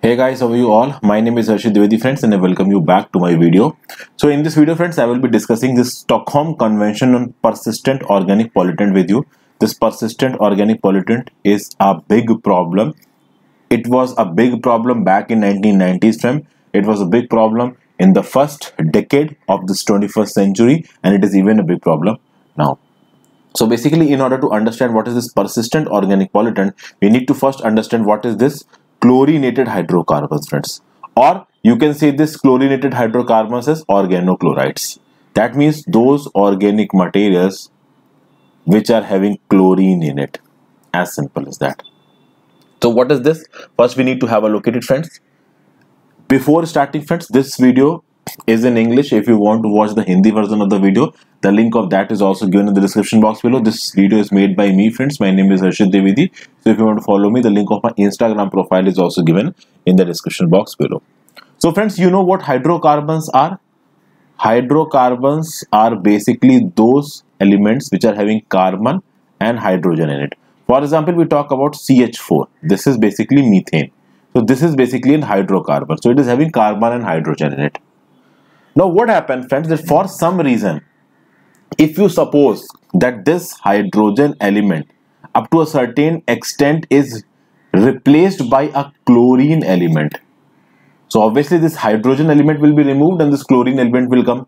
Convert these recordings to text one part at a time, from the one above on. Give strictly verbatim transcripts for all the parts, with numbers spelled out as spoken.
Hey guys, how are you all? My name is Harshit Dwivedi friends and I welcome you back to my video. So in this video friends, I will be discussing this Stockholm Convention on Persistent Organic Pollutant with you. This persistent organic pollutant is a big problem. It was a big problem back in nineteen nineties friend. It was a big problem in the first decade of this twenty-first century and it is even a big problem now. So basically, in order to understand what is this persistent organic pollutant, we need to first understand what is this chlorinated hydrocarbons, friends. Or you can say this chlorinated hydrocarbons as organochlorides. That means those organic materials which are having chlorine in it. As simple as that. So what is this? First we need to have a look at it, friends. Before starting, friends, this video is in English. If you want to watch the Hindi version of the video, the link of that is also given in the description box below. This video is made by me, friends. My name is Harshit Dwivedi. So if you want to follow me, the link of my Instagram profile is also given in the description box below. So friends, you know what hydrocarbons are? Hydrocarbons are basically those elements which are having carbon and hydrogen in it. For example, we talk about C H four. This is basically methane. So this is basically a hydrocarbon. So it is having carbon and hydrogen in it. Now what happens, friends, that for some reason, if you suppose that this hydrogen element up to a certain extent is replaced by a chlorine element. So obviously this hydrogen element will be removed and this chlorine element will come.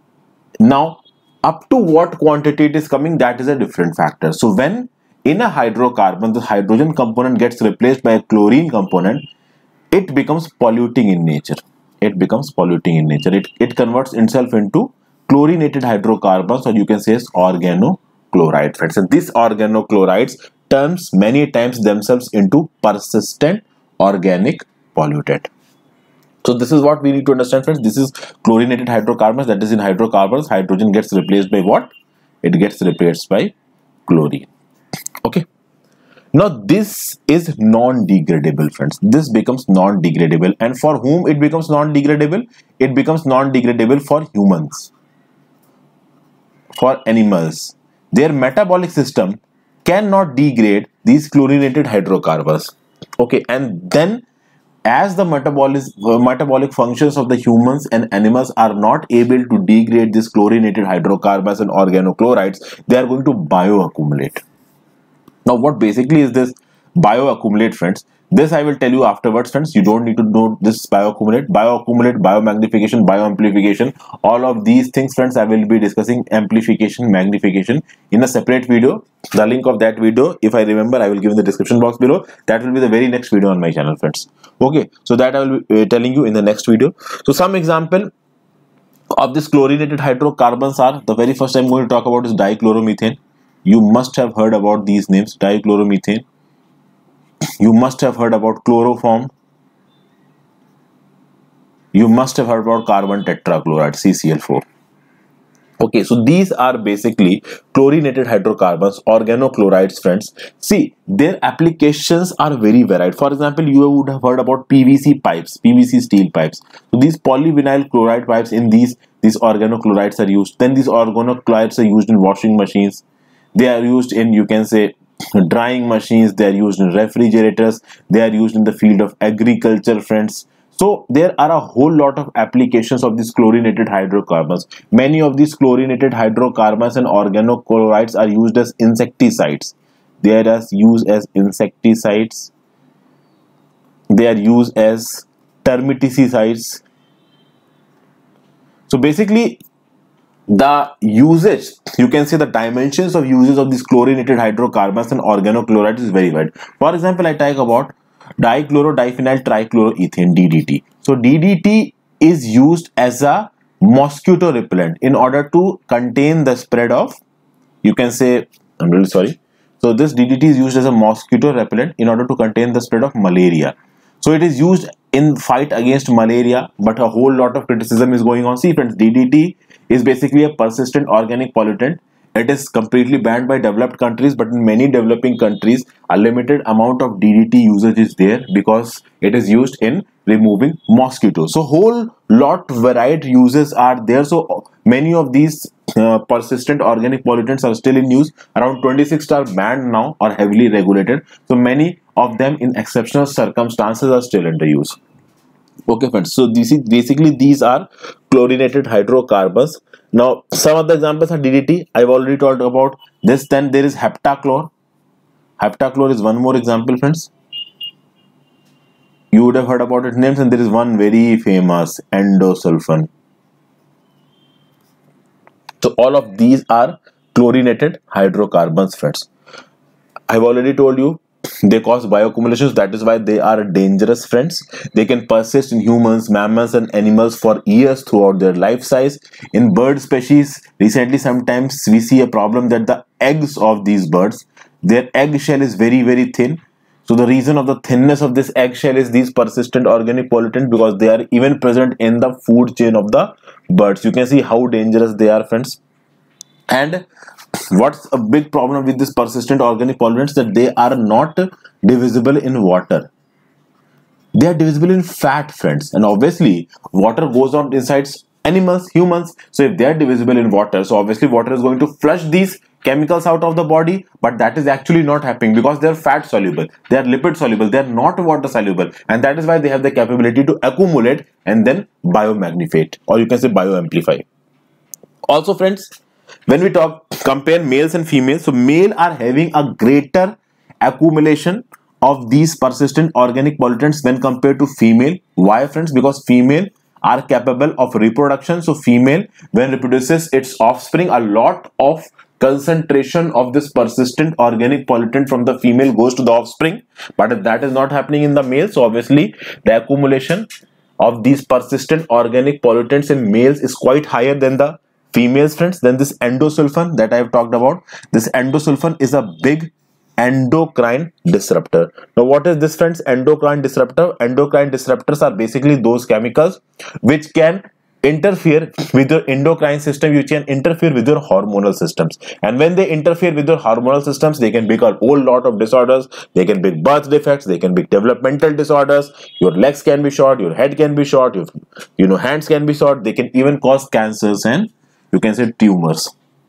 Now up to what quantity it is coming, that is a different factor. So when in a hydrocarbon, the hydrogen component gets replaced by a chlorine component, it becomes polluting in nature. It becomes polluting in nature. It, it converts itself into chlorinated hydrocarbons, or you can say organochloride, friends. And these organochlorides turns many times themselves into persistent organic pollutant. So this is what we need to understand, friends. This is chlorinated hydrocarbons. That is, in hydrocarbons, hydrogen gets replaced by what? It gets replaced by chlorine. Okay. Now this is non-degradable, friends. This becomes non-degradable, and for whom it becomes non-degradable? It becomes non-degradable for humans, for animals. Their metabolic system cannot degrade these chlorinated hydrocarbons. Okay, and then as the metabolic uh, metabolic functions of the humans and animals are not able to degrade these chlorinated hydrocarbons and organochlorides, they are going to bioaccumulate. Now what basically is this bioaccumulate, friends? This I will tell you afterwards, friends. You don't need to know this bioaccumulate, bioaccumulate, biomagnification, bioamplification. All of these things, friends, I will be discussing amplification, magnification in a separate video. The link of that video, if I remember, I will give in the description box below. That will be the very next video on my channel, friends. Okay, so that I will be uh, telling you in the next video. So some example of this chlorinated hydrocarbons are, the very first I'm going to talk about is dichloromethane. You must have heard about these names, dichloromethane. You must have heard about chloroform. You must have heard about carbon tetrachloride, C C L four. Okay, so these are basically chlorinated hydrocarbons, organochlorides, friends. See, their applications are very varied. For example, you would have heard about P V C pipes, P V C steel pipes. So these polyvinyl chloride pipes, in these, these organochlorides are used. Then these organochlorides are used in washing machines. They are used in, you can say, drying machines. They are used in refrigerators. They are used in the field of agriculture, friends. So there are a whole lot of applications of these chlorinated hydrocarbons. Many of these chlorinated hydrocarbons and organochlorides are used as insecticides. They are as used as insecticides. They are used as termiticides. So basically, the usage, you can say the dimensions of uses of these chlorinated hydrocarbons and organochlorides is very wide. For example, I talk about dichlorodiphenyl trichloroethane, D D T. So D D T is used as a mosquito repellent in order to contain the spread of, you can say, I'm really sorry. So this D D T is used as a mosquito repellent in order to contain the spread of malaria. So it is used in fight against malaria, but a whole lot of criticism is going on. See, friends, D D T is basically a persistent organic pollutant. It is completely banned by developed countries, but in many developing countries, a limited amount of D D T usage is there because it is used in removing mosquitoes. So whole lot varied uses are there. So many of these uh, persistent organic pollutants are still in use. Around twenty-six are banned now or heavily regulated. So many of them in exceptional circumstances are still under use. Okay friends, so this is basically these are chlorinated hydrocarbons. Now some of the examples are D D T. I've already talked about this. Then there is heptachlor. Heptachlor is one more example, friends. You would have heard about its names, and there is one very famous, endosulfan. So all of these are chlorinated hydrocarbons, friends. I've already told you they cause bioaccumulations. That is why they are dangerous, friends. They can persist in humans, mammals, and animals for years throughout their life size. In bird species, recently sometimes we see a problem that the eggs of these birds, their eggshell is very very thin. So the reason of the thinness of this eggshell is these persistent organic pollutants, because they are even present in the food chain of the birds. You can see how dangerous they are, friends. And what's a big problem with this persistent organic pollutants, that they are not divisible in water. They are divisible in fat, friends. And obviously water goes on inside animals, humans. So if they are divisible in water, so obviously water is going to flush these chemicals out of the body, but that is actually not happening because they are fat soluble, they are lipid soluble, they are not water soluble, and that is why they have the capability to accumulate and then biomagnify, or you can say bioamplify. Also friends, when we talk compare males and females, so male are having a greater accumulation of these persistent organic pollutants when compared to female. Why, friends? Because female are capable of reproduction. So female, when reproduces its offspring, a lot of concentration of this persistent organic pollutant from the female goes to the offspring, but that is not happening in the male. So obviously the accumulation of these persistent organic pollutants in males is quite higher than the females, friends. Then this endosulfan that I have talked about, this endosulfan is a big endocrine disruptor. Now what is this, friends? Endocrine disruptor. Endocrine disruptors are basically those chemicals which can interfere with your endocrine system, you can interfere with your hormonal systems, and when they interfere with your hormonal systems, they can bring a whole lot of disorders. They can bring birth defects, they can bring developmental disorders, your legs can be short, your head can be short, your you know hands can be short, they can even cause cancers and you can say tumors.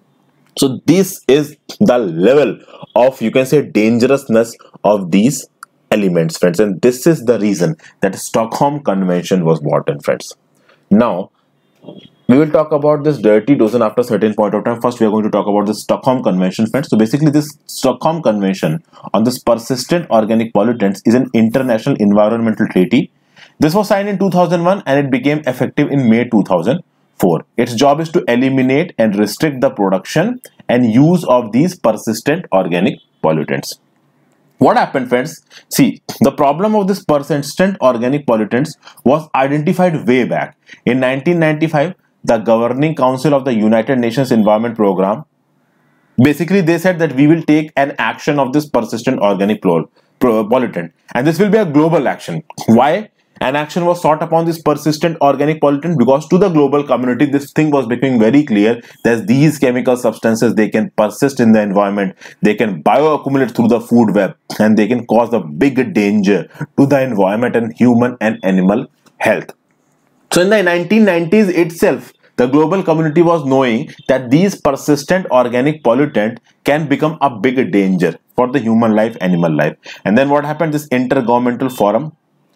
So this is the level of, you can say, dangerousness of these elements, friends, and this is the reason that Stockholm Convention was brought in, friends. Now we will talk about this dirty dozen after a certain point of time. First we are going to talk about the Stockholm Convention, friends. So basically this Stockholm Convention on this persistent organic pollutants is an international environmental treaty. This was signed in two thousand one and it became effective in May two thousand four. Its job is to eliminate and restrict the production and use of these persistent organic pollutants. What happened, friends? See, the problem of this persistent organic pollutants was identified way back. In nineteen ninety-five, the Governing Council of the United Nations Environment Program, basically they said that we will take an action of this persistent organic pollutant, and this will be a global action. Why? An action was sought upon this persistent organic pollutant because to the global community this thing was becoming very clear that these chemical substances, they can persist in the environment, they can bioaccumulate through the food web, and they can cause a big danger to the environment and human and animal health. So in the nineteen nineties itself, the global community was knowing that these persistent organic pollutant can become a big danger for the human life, animal life. And then what happened? This Intergovernmental Forum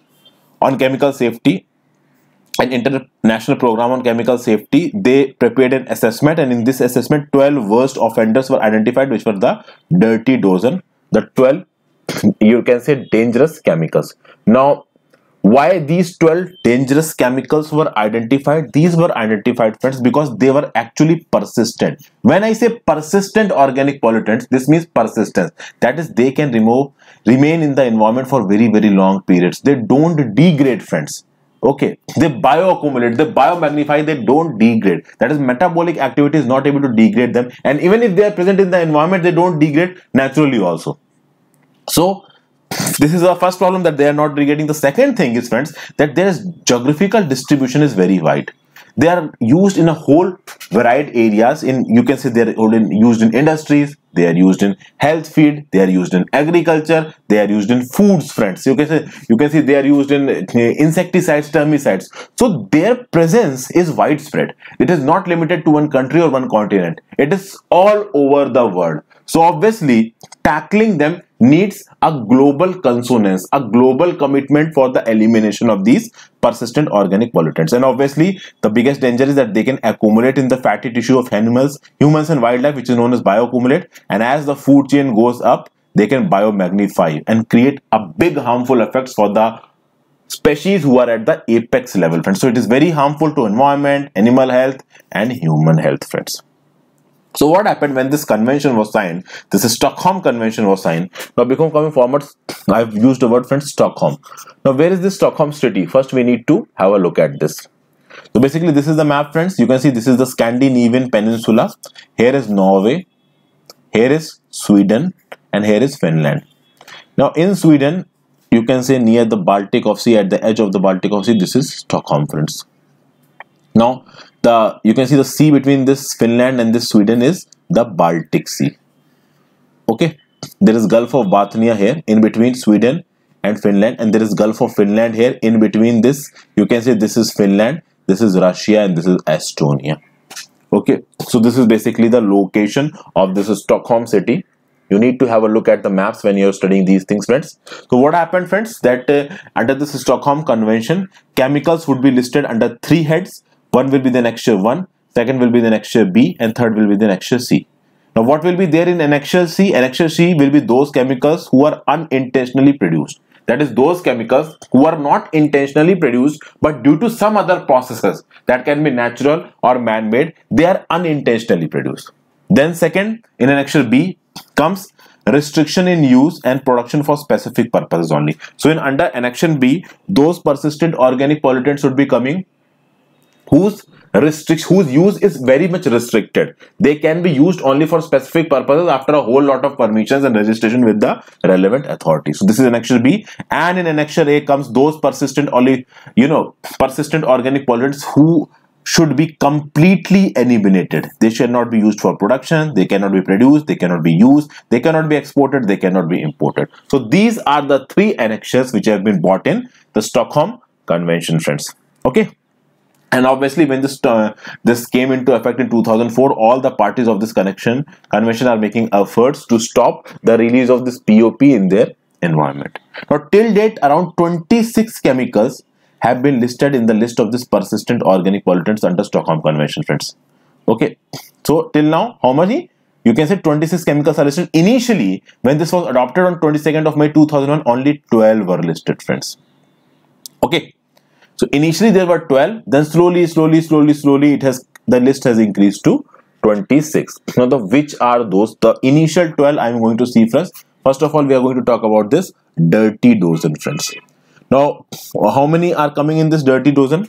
on Chemical Safety, an international program on chemical safety, they prepared an assessment, and in this assessment twelve worst offenders were identified, which were the dirty dozen, the twelve, you can say, dangerous chemicals. Now why these twelve dangerous chemicals were identified? These were identified, friends, because they were actually persistent. When I say persistent organic pollutants, this means persistence. That is, they can remove remain in the environment for very very long periods. They don't degrade, friends. Okay, they bioaccumulate, they biomagnify, they don't degrade. That is, metabolic activity is not able to degrade them, and even if they are present in the environment, they don't degrade naturally also. So this is the first problem, that they are not degrading. The second thing is, friends, that their geographical distribution is very wide. they are used in a whole variety areas. In, you can say, they are used in industries, they are used in health field, they are used in agriculture, they are used in foods, friends. You can say, you can see they are used in insecticides, termicides. So their presence is widespread. It is not limited to one country or one continent. It is all over the world. So obviously tackling them needs a global consonance, a global commitment for the elimination of these persistent organic pollutants. And obviously the biggest danger is that they can accumulate in the fatty tissue of animals, humans and wildlife, which is known as bioaccumulate. And as the food chain goes up, they can biomagnify and create a big harmful effects for the species who are at the apex level, friends. So it is very harmful to environment, animal health and human health, friends. So what happened when this convention was signed? This Stockholm Convention was signed. Now, before coming forward, I've used the word, friends, Stockholm. Now, where is this Stockholm city? First, we need to have a look at this. So basically, this is the map, friends. You can see this is the Scandinavian Peninsula. Here is Norway. Here is Sweden. And here is Finland. Now, in Sweden, you can say near the Baltic of Sea, at the edge of the Baltic of Sea, this is Stockholm, friends. Now, the you can see the sea between this Finland and this Sweden is the Baltic Sea. Okay, there is Gulf of Bothnia here in between Sweden and Finland, and there is Gulf of Finland here in between this. You can say this is Finland, this is Russia, and this is Estonia. Okay, so this is basically the location of this Stockholm city. You need to have a look at the maps when you're studying these things, friends. So what happened, friends, that uh, under this Stockholm Convention, chemicals would be listed under three heads. One will be the annexure one, second will be the annexure B, and third will be the annexure C. Now, what will be there in annexure C? Annexure C will be those chemicals who are unintentionally produced. That is, those chemicals who are not intentionally produced, but due to some other processes that can be natural or man-made, they are unintentionally produced. Then second, in annexure B comes restriction in use and production for specific purposes only. So in under annexure B, those persistent organic pollutants would be coming whose restrict whose use is very much restricted. They can be used only for specific purposes after a whole lot of permissions and registration with the relevant authority. So this is annexure B, and in annexure A comes those persistent only you know persistent organic pollutants who should be completely eliminated. They should not be used for production, they cannot be produced, they cannot be used, they cannot be exported, they cannot be imported. So these are the three annexures which have been brought in the Stockholm Convention, friends. Okay. And obviously, when this uh, this came into effect in two thousand four, all the parties of this connection convention are making efforts to stop the release of this P O P in their environment. Now, till date, around twenty-six chemicals have been listed in the list of this persistent organic pollutants under Stockholm Convention, friends. Okay, so till now, how many? You can say twenty-six chemicals are listed. Initially, when this was adopted on twenty-second of May two thousand one, only twelve were listed, friends. Okay. So initially there were twelve, then slowly, slowly, slowly, slowly it has the list has increased to twenty-six. Now, the which are those? The initial twelve I am going to see first. First of all, we are going to talk about this dirty dozen, friends. Now, how many are coming in this dirty dozen?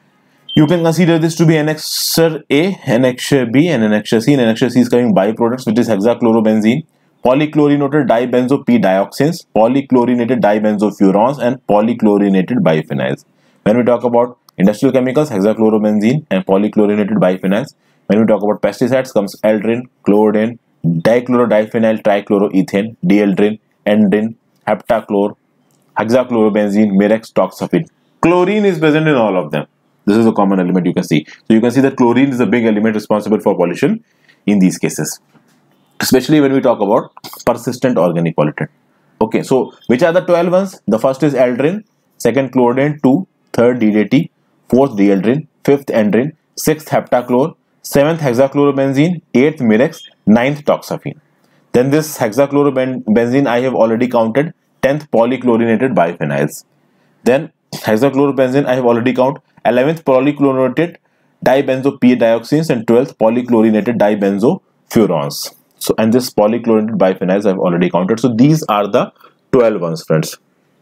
You can consider this to be annexure A, annexure B, and annexure C. And annexure C is coming byproducts, which is hexachlorobenzene, polychlorinated dibenzo P dioxins, polychlorinated dibenzofurans, and polychlorinated biphenyls. When we talk about industrial chemicals, hexachlorobenzene and polychlorinated biphenyls. When we talk about pesticides, comes aldrin, chlordin, dichlorodiphenyl trichloroethane, dieldrin, endrin, heptachlor, hexachlorobenzene, mirex, toxaphene. Chlorine is present in all of them. This is a common element you can see. So you can see that chlorine is a big element responsible for pollution in these cases, especially when we talk about persistent organic pollutant. Okay, so which are the twelve ones? The first is aldrin, second chlordin, two, third D D T, fourth dieldrin, fifth endrin, sixth heptachlor, seventh hexachlorobenzene, eighth mirex, ninth toxaphene. Then this hexachlorobenzene I have already counted, tenth polychlorinated biphenyls. Then hexachlorobenzene I have already counted, eleventh polychlorinated dibenzo P dioxins, and twelfth polychlorinated dibenzofurans. So, and this polychlorinated biphenyls I have already counted. So these are the twelve ones, friends.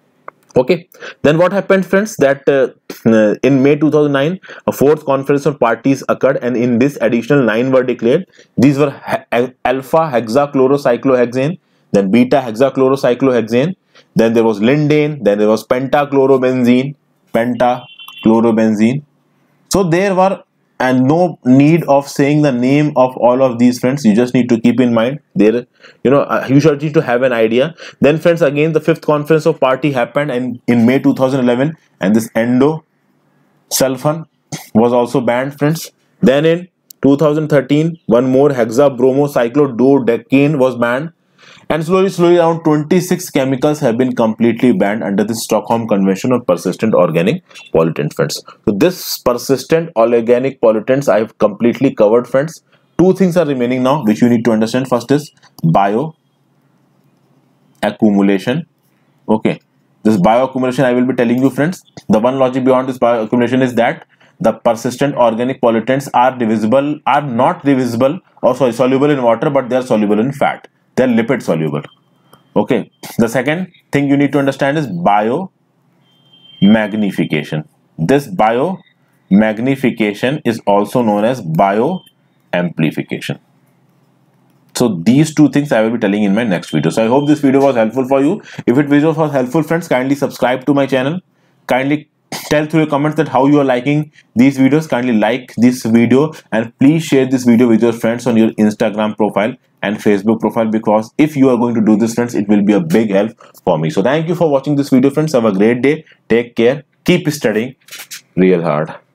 Okay, then what happened, friends, that uh, in May two thousand nine a fourth conference of parties occurred, and in this additional nine were declared. These were alpha hexachlorocyclohexane, then beta hexachlorocyclohexane, then there was lindane, then there was pentachlorobenzene, pentachlorobenzene. So there were and no need of saying the name of all of these, friends. You just need to keep in mind there, you know, uh, you should need to have an idea. Then friends, again the fifth conference of party happened in, in May two thousand eleven, and this endo sulfan was also banned, friends. Then in two thousand thirteen, one more hexabromocyclododecane was banned, and slowly slowly around twenty-six chemicals have been completely banned under the Stockholm Convention on Persistent Organic Pollutants, friends. So this persistent organic pollutants I have completely covered, friends. Two things are remaining now which you need to understand. First is bio accumulation. Okay, this bioaccumulation I will be telling you, friends. The one logic beyond this bioaccumulation is that the persistent organic pollutants are divisible, are not divisible or sorry, soluble in water, but they are soluble in fat. They are lipid soluble. Okay. The second thing you need to understand is biomagnification. This biomagnification is also known as bioamplification. So these two things I will be telling in my next video. So I hope this video was helpful for you. If it video was helpful, friends, kindly subscribe to my channel. Kindly tell through your comments that how you are liking these videos. Kindly like this video and please share this video with your friends on your Instagram profile and Facebook profile, because if you are going to do this, friends, it will be a big help for me. So thank you for watching this video, friends. Have a great day. Take care. Keep studying real hard.